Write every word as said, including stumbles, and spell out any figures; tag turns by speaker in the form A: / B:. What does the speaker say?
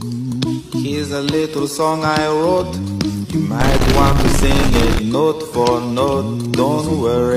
A: Here's a little song I wrote. You might want to sing it note for note. Don't worry,